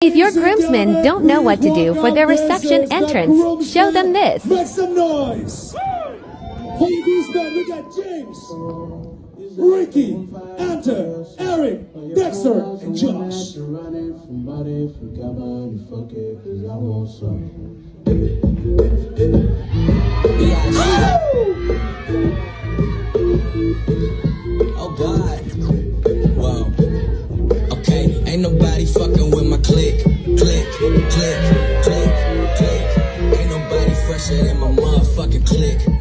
If your groomsmen don't know what to do for their reception entrance, show them this. Make some noise! For you Groomsman, we got James, Ricky, Anta, Eric, Dexter, and Josh. Oh God. Whoa. Okay, ain't nobody fucking with my click. Click, click, click, click. Ain't nobody fresher than my motherfucking click.